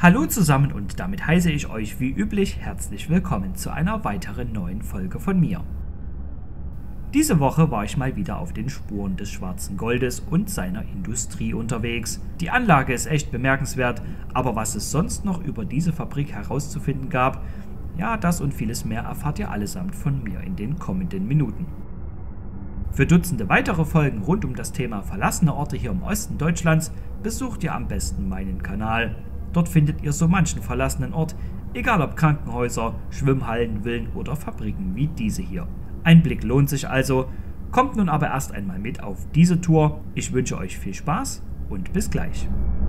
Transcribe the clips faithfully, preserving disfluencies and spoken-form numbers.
Hallo zusammen und damit heiße ich euch wie üblich herzlich willkommen zu einer weiteren neuen Folge von mir. Diese Woche war ich mal wieder auf den Spuren des schwarzen Goldes und seiner Industrie unterwegs. Die Anlage ist echt bemerkenswert, aber was es sonst noch über diese Fabrik herauszufinden gab, ja, das und vieles mehr erfahrt ihr allesamt von mir in den kommenden Minuten. Für Dutzende weitere Folgen rund um das Thema verlassene Orte hier im Osten Deutschlands besucht ihr am besten meinen Kanal. Dort findet ihr so manchen verlassenen Ort, egal ob Krankenhäuser, Schwimmhallen, Villen oder Fabriken wie diese hier. Ein Blick lohnt sich also. Kommt nun aber erst einmal mit auf diese Tour. Ich wünsche euch viel Spaß und bis gleich.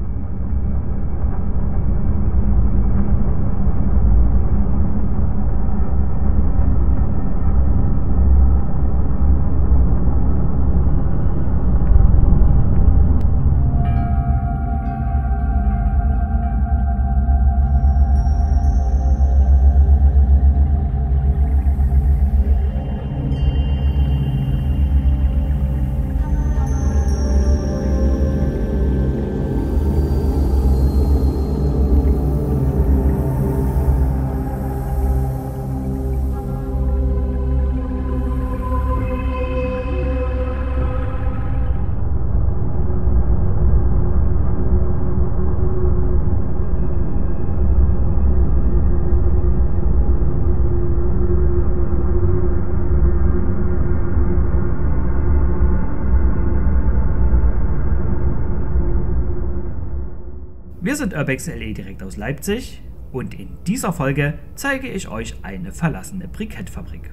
Wir sind Urbex L E direkt aus Leipzig und in dieser Folge zeige ich euch eine verlassene Brikettfabrik.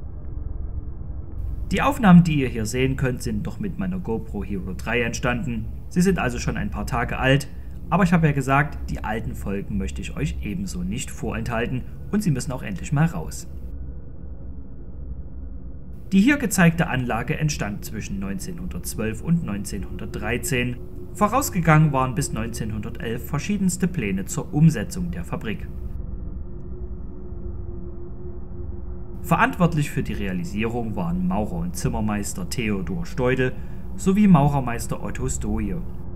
Die Aufnahmen, die ihr hier sehen könnt, sind noch mit meiner GoPro Hero drei entstanden. Sie sind also schon ein paar Tage alt, aber ich habe ja gesagt, die alten Folgen möchte ich euch ebenso nicht vorenthalten und sie müssen auch endlich mal raus. Die hier gezeigte Anlage entstand zwischen neunzehnhundertzwölf und neunzehnhundertdreizehn. Vorausgegangen waren bis neunzehnhundertelf verschiedenste Pläne zur Umsetzung der Fabrik. Verantwortlich für die Realisierung waren Maurer und Zimmermeister Theodor Steudel sowie Maurermeister Otto Stoje.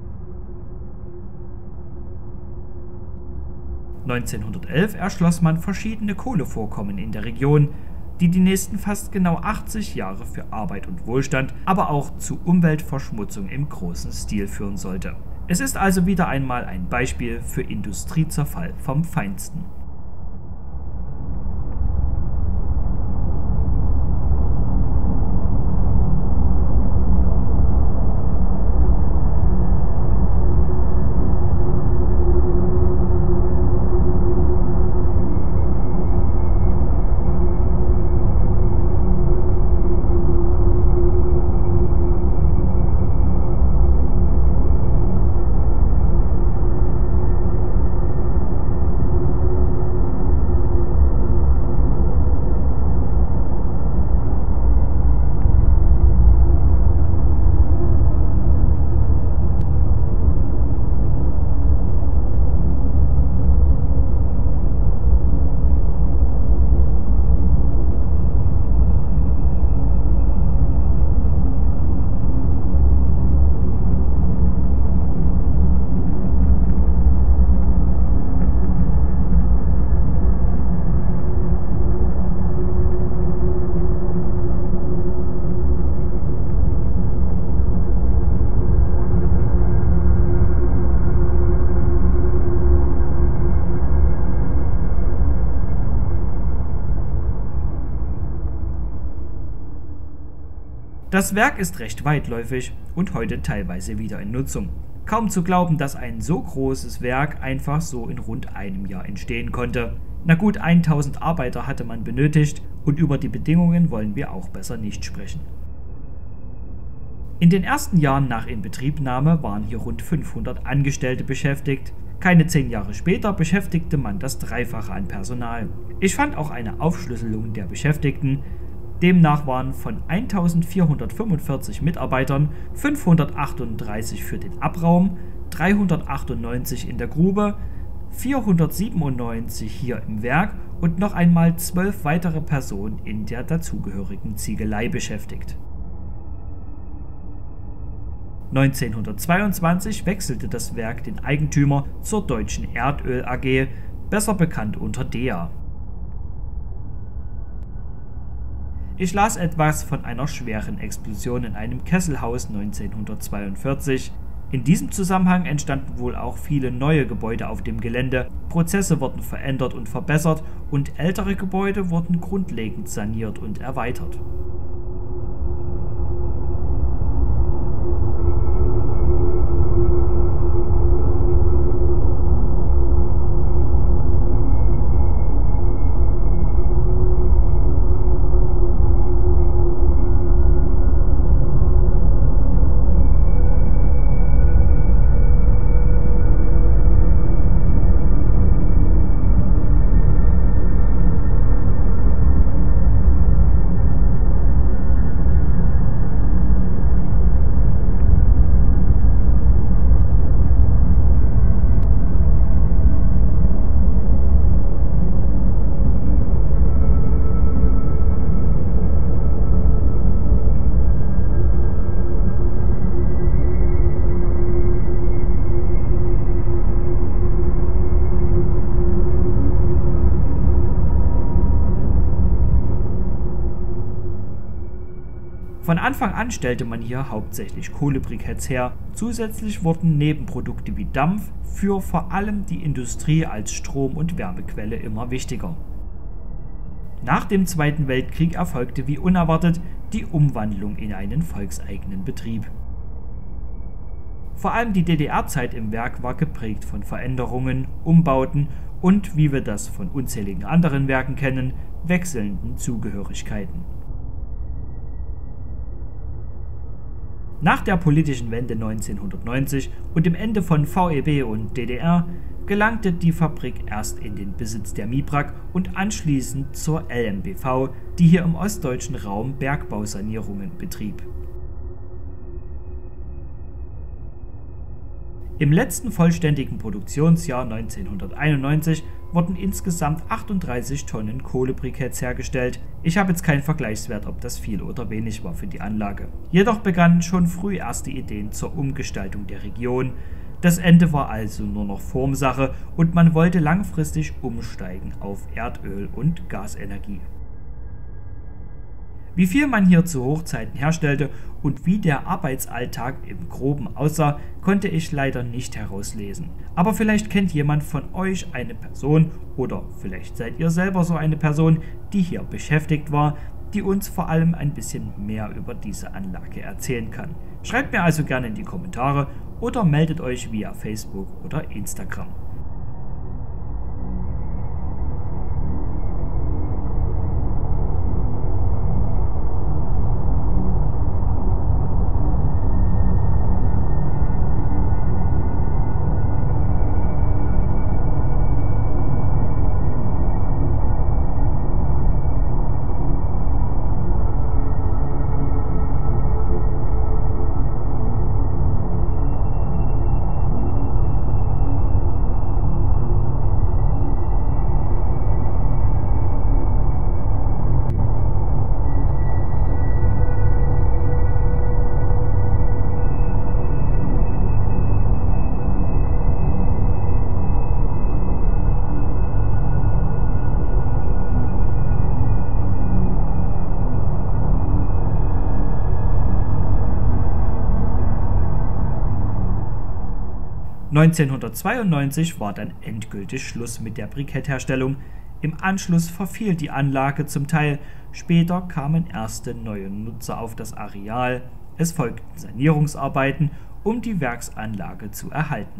neunzehnhundertelf erschloss man verschiedene Kohlevorkommen in der Region, die die nächsten fast genau achtzig Jahre für Arbeit und Wohlstand, aber auch zu Umweltverschmutzung im großen Stil führen sollte. Es ist also wieder einmal ein Beispiel für Industriezerfall vom Feinsten. Das Werk ist recht weitläufig und heute teilweise wieder in Nutzung. Kaum zu glauben, dass ein so großes Werk einfach so in rund einem Jahr entstehen konnte. Na gut, tausend Arbeiter hatte man benötigt und über die Bedingungen wollen wir auch besser nicht sprechen. In den ersten Jahren nach Inbetriebnahme waren hier rund fünfhundert Angestellte beschäftigt. Keine zehn Jahre später beschäftigte man das Dreifache an Personal. Ich fand auch eine Aufschlüsselung der Beschäftigten. Demnach waren von eintausendvierhundertfünfundvierzig Mitarbeitern fünfhundertachtunddreißig für den Abraum, dreihundertachtundneunzig in der Grube, vierhundertsiebenundneunzig hier im Werk und noch einmal zwölf weitere Personen in der dazugehörigen Ziegelei beschäftigt. neunzehnhundertzweiundzwanzig wechselte das Werk den Eigentümer zur Deutschen Erdöl A G, besser bekannt unter D E A. Ich las etwas von einer schweren Explosion in einem Kesselhaus neunzehnhundertzweiundvierzig. In diesem Zusammenhang entstanden wohl auch viele neue Gebäude auf dem Gelände, Prozesse wurden verändert und verbessert und ältere Gebäude wurden grundlegend saniert und erweitert. Von Anfang an stellte man hier hauptsächlich Kohlebriketts her, zusätzlich wurden Nebenprodukte wie Dampf für vor allem die Industrie als Strom- und Wärmequelle immer wichtiger. Nach dem Zweiten Weltkrieg erfolgte wie unerwartet die Umwandlung in einen volkseigenen Betrieb. Vor allem die D D R-Zeit im Werk war geprägt von Veränderungen, Umbauten und, wie wir das von unzähligen anderen Werken kennen, wechselnden Zugehörigkeiten. Nach der politischen Wende neunzehnhundertneunzig und dem Ende von V E B und D D R gelangte die Fabrik erst in den Besitz der MIBRAG und anschließend zur L M B V, die hier im ostdeutschen Raum Bergbausanierungen betrieb. Im letzten vollständigen Produktionsjahr neunzehnhunderteinundneunzig wurden insgesamt achtunddreißig Tonnen Kohlebriketts hergestellt. Ich habe jetzt keinen Vergleichswert, ob das viel oder wenig war für die Anlage. Jedoch begannen schon früh erste Ideen zur Umgestaltung der Region. Das Ende war also nur noch Formsache und man wollte langfristig umsteigen auf Erdöl- und Gasenergie. Wie viel man hier zu Hochzeiten herstellte und wie der Arbeitsalltag im Groben aussah, konnte ich leider nicht herauslesen. Aber vielleicht kennt jemand von euch eine Person oder vielleicht seid ihr selber so eine Person, die hier beschäftigt war, die uns vor allem ein bisschen mehr über diese Anlage erzählen kann. Schreibt mir also gerne in die Kommentare oder meldet euch via Facebook oder Instagram. neunzehnhundertzweiundneunzig war dann endgültig Schluss mit der Brikettherstellung. Im Anschluss verfiel die Anlage zum Teil, später kamen erste neue Nutzer auf das Areal, es folgten Sanierungsarbeiten, um die Werksanlage zu erhalten.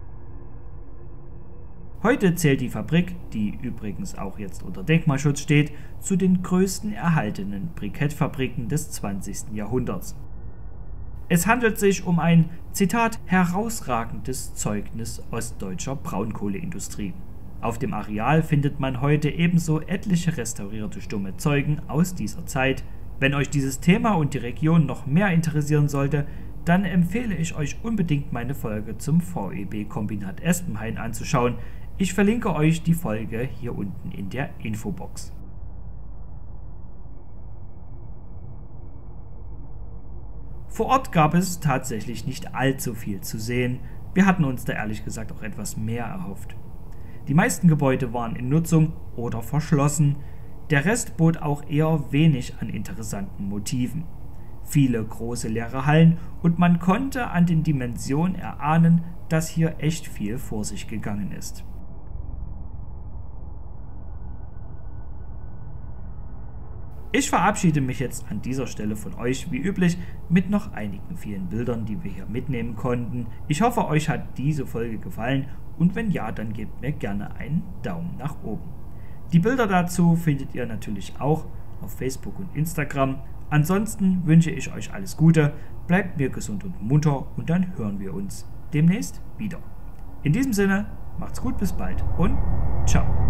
Heute zählt die Fabrik, die übrigens auch jetzt unter Denkmalschutz steht, zu den größten erhaltenen Brikettfabriken des zwanzigsten Jahrhunderts. Es handelt sich um ein, Zitat, herausragendes Zeugnis ostdeutscher Braunkohleindustrie. Auf dem Areal findet man heute ebenso etliche restaurierte stumme Zeugen aus dieser Zeit. Wenn euch dieses Thema und die Region noch mehr interessieren sollte, dann empfehle ich euch unbedingt meine Folge zum V E B-Kombinat Espenhain anzuschauen. Ich verlinke euch die Folge hier unten in der Infobox. Vor Ort gab es tatsächlich nicht allzu viel zu sehen, wir hatten uns da ehrlich gesagt auch etwas mehr erhofft. Die meisten Gebäude waren in Nutzung oder verschlossen, der Rest bot auch eher wenig an interessanten Motiven. Viele große leere Hallen und man konnte an den Dimensionen erahnen, dass hier echt viel vor sich gegangen ist. Ich verabschiede mich jetzt an dieser Stelle von euch wie üblich mit noch einigen vielen Bildern, die wir hier mitnehmen konnten. Ich hoffe, euch hat diese Folge gefallen und wenn ja, dann gebt mir gerne einen Daumen nach oben. Die Bilder dazu findet ihr natürlich auch auf Facebook und Instagram. Ansonsten wünsche ich euch alles Gute, bleibt mir gesund und munter und dann hören wir uns demnächst wieder. In diesem Sinne, macht's gut, bis bald und ciao.